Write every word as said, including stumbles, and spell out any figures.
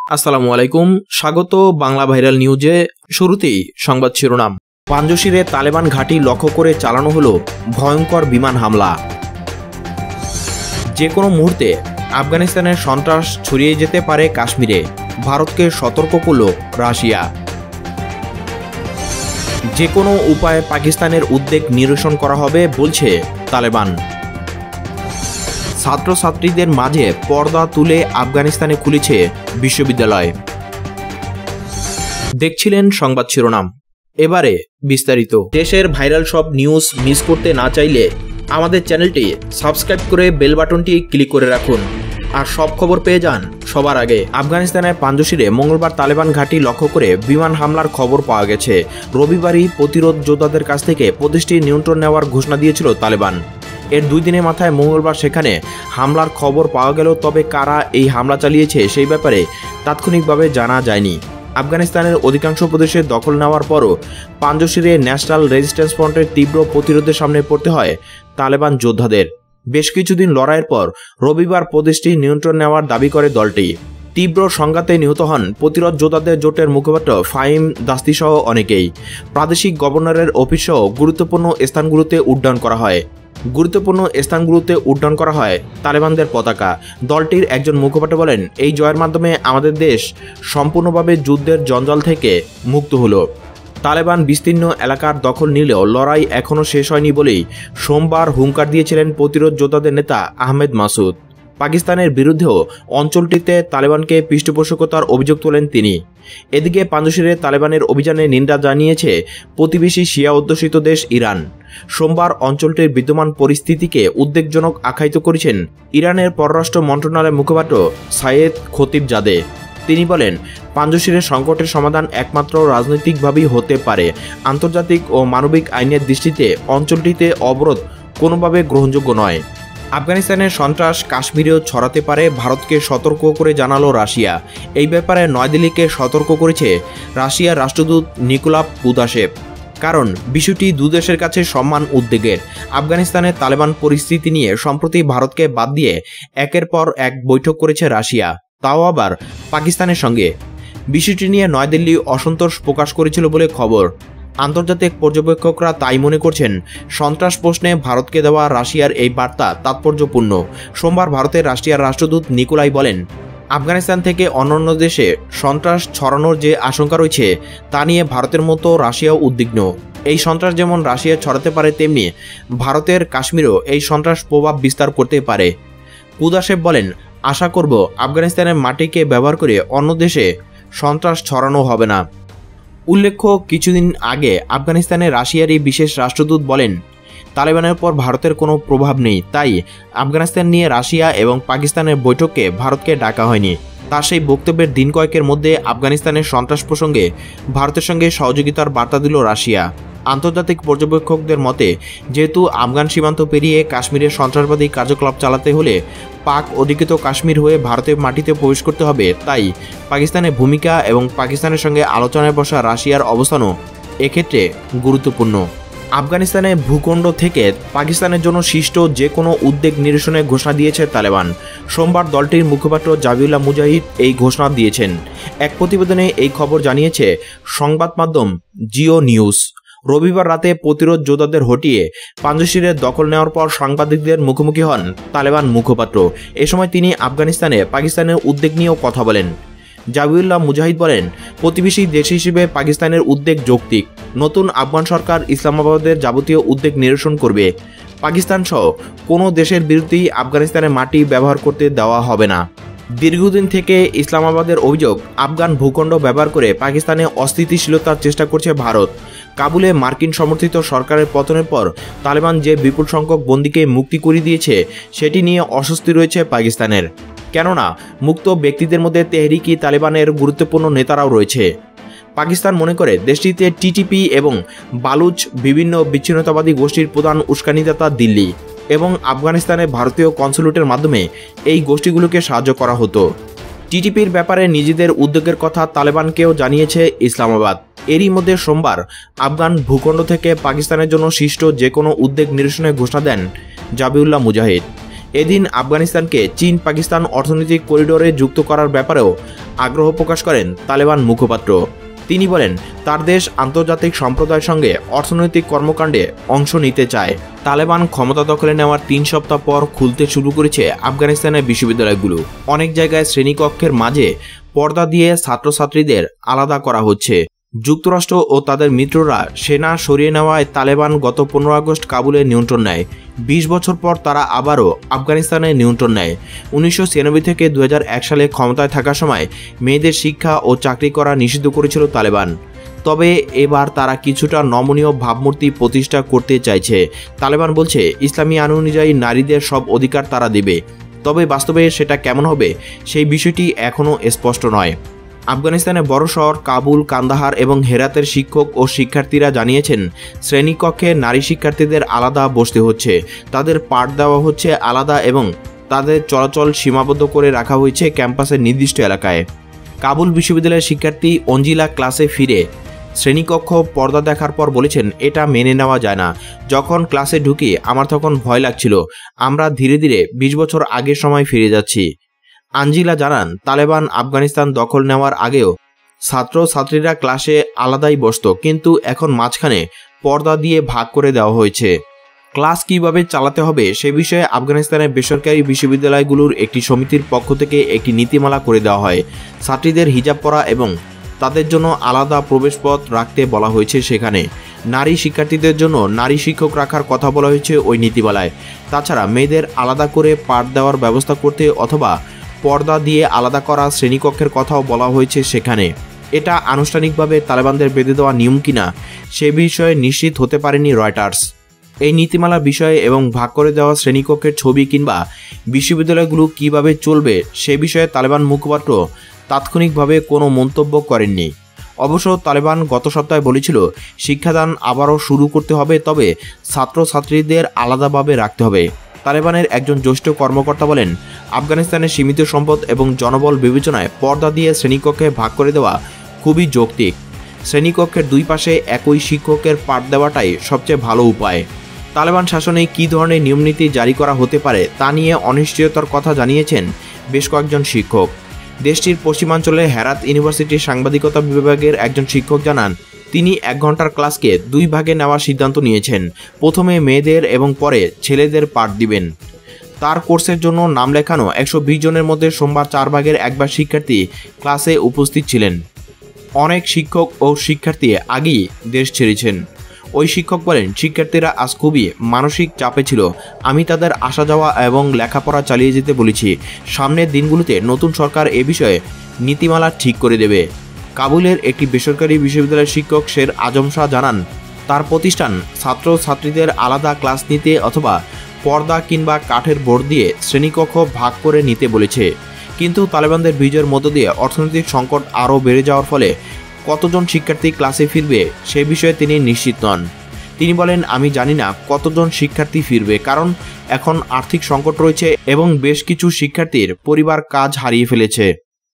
আসসালামু আলাইকুম, স্বাগত বাংলা ভাইরাল নিউজে। শুরুতেই সংবাদ শিরোনাম। পাঞ্জশিরে তালেবান ঘাঁটি লক্ষ্য করে চালানো হলো ভয়ঙ্কর বিমান হামলা। যে কোনো মুহূর্তে আফগানিস্তানের সন্ত্রাস ছড়িয়ে যেতে পারে কাশ্মীরে, ভারতকে সতর্ক করল রাশিয়া। যে কোনো উপায়ে পাকিস্তানের উদ্বেগ নিরসন করা হবে বলছে তালেবান। ছাত্রছাত্রীদের মাঝে পর্দা তুলে আফগানিস্তানে খুলেছে বিশ্ববিদ্যালয়। দেখছিলেন সংবাদ শিরোনাম, এবারে বিস্তারিত। দেশের ভাইরাল সব নিউজ মিস করতে না চাইলে আমাদের চ্যানেলটি সাবস্ক্রাইব করে বেল বাটনটি ক্লিক করে রাখুন আর সব খবর পেয়ে যান সবার আগে। আফগানিস্তানের পাঞ্জশিরে মঙ্গলবার তালেবান ঘাঁটি লক্ষ্য করে বিমান হামলার খবর পাওয়া গেছে। রবিবারই প্রতিরোধ যোদ্ধাদের কাছ থেকে প্রদেশটি নিয়ন্ত্রণ নেওয়ার ঘোষণা দিয়েছিল তালেবান। এর দুই দিনের মাথায় মঙ্গলবার সেখানে হামলার খবর পাওয়া গেল, তবে কারা এই হামলা চালিয়েছে সেই ব্যাপারে তাৎক্ষণিকভাবে জানা যায়নি। আফগানিস্তানের অধিকাংশ প্রদেশে দখল নেওয়ার পরও পাঞ্জশিরে ন্যাশনাল রেজিস্ট্যান্স ফ্রন্টের তীব্র প্রতিরোধের সামনে পড়তে হয় তালেবান যোদ্ধাদের। বেশ কিছুদিন লড়াইয়ের পর রবিবার প্রদেশটি নিয়ন্ত্রণ নেওয়ার দাবি করে দলটি। তীব্র সংঘাতে নিহত হন প্রতিরোধ যোদ্ধাদের জোটের মুখপাত্র ফাহিম দাস্তিসহ অনেকেই। প্রাদেশিক গভর্নরের অফিসসহ গুরুত্বপূর্ণ স্থানগুলোতে উড্ডয়ন করা হয় গুরুত্বপূর্ণ স্থানগুলোতে উড্ডয়ন করা হয় তালেবানদের পতাকা। দলটির একজন মুখপাত্র বলেন, এই জয়ের মাধ্যমে আমাদের দেশ সম্পূর্ণভাবে যুদ্ধের জঞ্জাল থেকে মুক্ত হলো। তালেবান বিস্তীর্ণ এলাকার দখল নিলেও লড়াই এখনও শেষ হয়নি বলেই সোমবার হুঙ্কার দিয়েছিলেন প্রতিরোধ যোদ্ধাদের নেতা আহমেদ মাসুদ। পাকিস্তানের বিরুদ্ধেও অঞ্চলটিতে তালেবানকে পৃষ্ঠপোষকতার অভিযোগ তোলেন তিনি। এদিকে পাঞ্জশিরে তালেবানের অভিযানে নিন্দা জানিয়েছে প্রতিবেশী শিয়া অধ্যুষিত দেশ ইরান। সোমবার অঞ্চলটির বিদ্যমান পরিস্থিতিকে উদ্বেগজনক আখ্যায়িত করেছেন ইরানের পররাষ্ট্র মন্ত্রণালয়ের মুখপাত্র সাইয়েদ খতিবজাদে। তিনি বলেন, পাঞ্জশিরের সংকটের সমাধান একমাত্র রাজনৈতিকভাবেই হতে পারে। আন্তর্জাতিক ও মানবিক আইনের দৃষ্টিতে অঞ্চলটিতে অবরোধ কোনোভাবে গ্রহণযোগ্য নয়। আফগানিস্তানের সন্ত্রাস কাশ্মীরেও ছড়াতে পারে, ভারতকে সতর্ক করে জানালো রাশিয়া। এই ব্যাপারে নয়াদিল্লিকে সতর্ক করেছে রাশিয়ার রাষ্ট্রদূত নিকোলা কুদাশেভ। কারণ বিষয়টি দুদেশের কাছে সম্মান উদ্বেগের। আফগানিস্তানের তালেবান পরিস্থিতি নিয়ে সম্প্রতি ভারতকে বাদ দিয়ে একের পর এক বৈঠক করেছে রাশিয়া, তাও আবার পাকিস্তানের সঙ্গে। বিষয়টি নিয়ে নয়াদিল্লি অসন্তোষ প্রকাশ করেছিল বলে খবর। আন্তর্জাতিক পর্যবেক্ষকরা তাই মনে করছেন, সন্ত্রাস প্রশ্নে ভারতকে দেওয়া রাশিয়ার এই বার্তা তাৎপর্যপূর্ণ। সোমবার ভারতের রাশিয়ার রাষ্ট্রদূত নিকোলাই বলেন, আফগানিস্তান থেকে অন্যান্য দেশে সন্ত্রাস ছড়ানোর যে আশঙ্কা রয়েছে তা নিয়ে ভারতের মতো রাশিয়াও উদ্বিগ্ন। এই সন্ত্রাস যেমন রাশিয়া ছড়াতে পারে, তেমনি ভারতের কাশ্মীরেও এই সন্ত্রাস প্রভাব বিস্তার করতে পারে। কুদাশেভ বলেন, আশা করব আফগানিস্তানের মাটিকে ব্যবহার করে অন্য দেশে সন্ত্রাস ছড়ানো হবে না। উল্লেখ্য, কিছুদিন আগে আফগানিস্তানে রাশিয়ার এই বিশেষ রাষ্ট্রদূত বলেন, তালেবানের পর ভারতের কোনো প্রভাব নেই, তাই আফগানিস্তান নিয়ে রাশিয়া এবং পাকিস্তানের বৈঠকে ভারতকে ডাকা হয়নি। তার সেই বক্তব্যের দিন কয়েকের মধ্যে আফগানিস্তানের সন্ত্রাস প্রসঙ্গে ভারতের সঙ্গে সহযোগিতার বার্তা দিল রাশিয়া। আন্তর্জাতিক পর্যবেক্ষকদের মতে, যেহেতু আফগান সীমান্ত পেরিয়ে কাশ্মীরে সন্ত্রাসবাদী কার্যকলাপ চালাতে হলে পাক অধিকৃত কাশ্মীর হয়ে ভারতের মাটিতে প্রবেশ করতে হবে, তাই পাকিস্তানের ভূমিকা এবং পাকিস্তানের সঙ্গে আলোচনায় বসা রাশিয়ার অবস্থানও এক্ষেত্রে গুরুত্বপূর্ণ। আফগানিস্তানে ভূখণ্ড থেকে পাকিস্তানের জন্য সৃষ্ট যে কোনো উদ্বেগ নিরসনের ঘোষণা দিয়েছে তালেবান। সোমবার দলটির মুখপাত্র জাবিউল্লাহ মুজাহিদ এই ঘোষণা দিয়েছেন। এক প্রতিবেদনে এই খবর জানিয়েছে সংবাদ মাধ্যম জিও নিউজ। রবিবার রাতে প্রতিরোধ যোদ্ধাদের হটিয়ে পাঞ্জশিরের দখল নেওয়ার পর সাংবাদিকদের মুখোমুখি হন তালেবান মুখপাত্র। এ সময় তিনি আফগানিস্তানে পাকিস্তানের উদ্বেগ নিয়েও কথা বলেন। জাবিউল্লাহ মুজাহিদ বলেন, প্রতিবেশী দেশ হিসেবে পাকিস্তানের উদ্বেগ যৌক্তিক। নতুন আফগান সরকার ইসলামাবাদের যাবতীয় উদ্বেগ নিরসন করবে। পাকিস্তান সহ কোনো দেশের বিরুদ্ধেই আফগানিস্তানের মাটি ব্যবহার করতে দেওয়া হবে না। দীর্ঘদিন থেকে ইসলামাবাদের অভিযোগ, আফগান ভূখণ্ড ব্যবহার করে পাকিস্তানে অস্থিতিশীলতার চেষ্টা করছে ভারত। কাবুলে মার্কিন সমর্থিত সরকারের পতনের পর তালেবান যে বিপুল সংখ্যক বন্দীকে মুক্তি করিয়ে দিয়েছে সেটি নিয়ে অস্বস্তি রয়েছে পাকিস্তানের। কেননা মুক্ত ব্যক্তিদের মধ্যে তেহরিকি তালেবানের গুরুত্বপূর্ণ নেতারাও রয়েছে। পাকিস্তান মনে করে দেশটিতে টিটিপি এবং বালুচ বিভিন্ন বিচ্ছিন্নতাবাদী গোষ্ঠীর প্রধান উস্কানিদাতা দিল্লি এবং আফগানিস্তানে ভারতীয় কনসুলেটের মাধ্যমে এই গোষ্ঠীগুলোকে সাহায্য করা হতো। টিটিপির ব্যাপারে নিজেদের উদ্যোগের কথা তালেবানকেও জানিয়েছে ইসলামাবাদ। এরই মধ্যে সোমবার আফগান ভূখণ্ড থেকে পাকিস্তানের জন্য সৃষ্ট যে কোনো উদ্বেগ নিরসনের ঘোষণা দেন জাবিউল্লাহ মুজাহিদ। এদিন আফগানিস্তানকে চীন পাকিস্তান অর্থনৈতিক করিডোরে যুক্ত করার ব্যাপারেও আগ্রহ প্রকাশ করেন তালেবান মুখপাত্র। তিনি বলেন তার দেশ আন্তর্জাতিক সম্প্রদায়ের সঙ্গে অর্থনৈতিক কর্মকাণ্ডে অংশ নিতে চায়। তালেবান ক্ষমতা দখলে নেওয়ার তিন সপ্তাহ পর খুলতে শুরু করেছে আফগানিস্তানের বিশ্ববিদ্যালয়গুলো। অনেক জায়গায় শ্রেণীকক্ষের মাঝে পর্দা দিয়ে ছাত্রছাত্রীদের আলাদা করা হচ্ছে। যুক্তরাষ্ট্র ও তাদের মিত্ররা সেনা সরিয়ে নেওয়ায় তালেবান গত পনেরো আগস্ট কাবুলে নিয়ন্ত্রণ নেয়। বিশ বছর পর তারা আবারও আফগানিস্তানে নিয়ন্ত্রণ নেয়। উনিশশো ছিয়ানব্বই থেকে দু হাজার এক সালে ক্ষমতায় থাকার সময় মেয়েদের শিক্ষা ও চাকরি করা নিষিদ্ধ করেছিল তালেবান। তবে এবার তারা কিছুটা নমনীয় ভাবমূর্তি প্রতিষ্ঠা করতে চাইছে। তালেবান বলছে ইসলামী আইন অনুযায়ী নারীদের সব অধিকার তারা দেবে, তবে বাস্তবে সেটা কেমন হবে সেই বিষয়টি এখনও স্পষ্ট নয়। আফগানিস্তানের বড় শহর কাবুল, কান্দাহার এবং হেরাতের শিক্ষক ও শিক্ষার্থীরা জানিয়েছেন শ্রেণীকক্ষে নারী শিক্ষার্থীদের আলাদা বসতে হচ্ছে, তাদের পাঠ দেওয়া হচ্ছে আলাদা এবং তাদের চলাচল সীমাবদ্ধ করে রাখা হয়েছে ক্যাম্পাসের নির্দিষ্ট এলাকায়। কাবুল বিশ্ববিদ্যালয়ের শিক্ষার্থী অঞ্জিলা ক্লাসে ফিরে শ্রেণীকক্ষ পর্দা দেখার পর বলেছেন, এটা মেনে নেওয়া যায় না। যখন ক্লাসে ঢুকি আমার তখন ভয় লাগছিল। আমরা ধীরে ধীরে বিশ বছর আগের সময় ফিরে যাচ্ছি। আঞ্জিলা জানান, তালেবান আফগানিস্তান দখল নেওয়ার আগেও ছাত্র ছাত্রীরা ক্লাসে আলাদাই বসত, কিন্তু এখন মাঝখানে পর্দা দিয়ে ভাগ করে দেওয়া হয়েছে। ক্লাস কিভাবে চালাতে হবে সে বিষয়ে আফগানিস্তানের বেসরকারি বিশ্ববিদ্যালয়গুলোর একটি সমিতির পক্ষ থেকে একটি নীতিমালা করে দেওয়া হয়। ছাত্রীদের হিজাব পরা এবং তাদের জন্য আলাদা প্রবেশপথ রাখতে বলা হয়েছে। সেখানে নারী শিক্ষার্থীদের জন্য নারী শিক্ষক রাখার কথা বলা হয়েছে ওই নীতিমালায়। তাছাড়া মেয়েদের আলাদা করে পাঠ দেওয়ার ব্যবস্থা করতে অথবা পর্দা দিয়ে আলাদা করা শ্রেণীকক্ষের কথাও বলা হয়েছে সেখানে। এটা আনুষ্ঠানিকভাবে তালেবানদের বেঁধে দেওয়া নিয়ম কিনা সে বিষয়ে নিশ্চিত হতে পারেনি রয়টার্স। এই নীতিমালা বিষয়ে এবং ভাগ করে দেওয়া শ্রেণীকক্ষের ছবি কিংবা বিশ্ববিদ্যালয়গুলো কিভাবে চলবে সে বিষয়ে তালেবান মুখপাত্র তাৎক্ষণিকভাবে কোনো মন্তব্য করেননি। অবশ্য তালেবান গত সপ্তাহে বলেছিল শিক্ষাদান আবারও শুরু করতে হবে, তবে ছাত্রছাত্রীদের আলাদাভাবে রাখতে হবে। তালেবানের একজন জ্যেষ্ঠ কর্মকর্তা বলেন, আফগানিস্তানের সীমিত সম্পদ এবং জনবল বিবেচনায় পর্দা দিয়ে শ্রেণীকক্ষে ভাগ করে দেওয়া খুবই যৌক্তিক। শ্রেণীকক্ষের দুই পাশে একই শিক্ষকের পাঠ দেওয়াটাই সবচেয়ে ভালো উপায়। তালেবান শাসনে কী ধরনের নিয়মনীতি জারি করা হতে পারে তা নিয়ে অনিশ্চয়তার কথা জানিয়েছেন বেশ কয়েকজন শিক্ষক। দেশটির পশ্চিমাঞ্চলে হেরাত ইউনিভার্সিটির সাংবাদিকতা বিভাগের একজন শিক্ষক জানান, তিনি এক ঘন্টার ক্লাসকে দুই ভাগে নেওয়ার সিদ্ধান্ত নিয়েছেন। প্রথমে মেয়েদের এবং পরে ছেলেদের পাঠ দিবেন। তার কোর্সের জন্য নাম লেখানো একশো বিশ জনের মধ্যে সোমবার চার ভাগের একবার শিক্ষার্থী ক্লাসে উপস্থিত ছিলেন। অনেক শিক্ষক ও শিক্ষার্থী আগেই দেশ ছেড়েছেন। ওই শিক্ষক বলেন, শিক্ষার্থীরা আজ খুবই মানসিক চাপে ছিল। আমি তাদের আসা যাওয়া এবং লেখাপড়া চালিয়ে যেতে বলেছি। সামনের দিনগুলোতে নতুন সরকার এ বিষয়ে নীতিমালা ঠিক করে দেবে। কাবুলের একটি বেসরকারি বিশ্ববিদ্যালয়ের শিক্ষক শের আজম শাহ জানান, তার প্রতিষ্ঠান ছাত্র ছাত্রীদের আলাদা ক্লাস নিতে অথবা পর্দা কিংবা কাঠের বোর্ড দিয়ে শ্রেণীকক্ষ ভাগ করে নিতে বলেছে। কিন্তু তালেবানদের বিজয়ের মধ্য দিয়ে অর্থনৈতিক সংকট আরও বেড়ে যাওয়ার ফলে কতজন শিক্ষার্থী ক্লাসে ফিরবে সে বিষয়ে তিনি নিশ্চিত নন। তিনি বলেন, আমি জানি না কতজন শিক্ষার্থী ফিরবে, কারণ এখন আর্থিক সংকট রয়েছে এবং বেশ কিছু শিক্ষার্থীর পরিবার কাজ হারিয়ে ফেলেছে।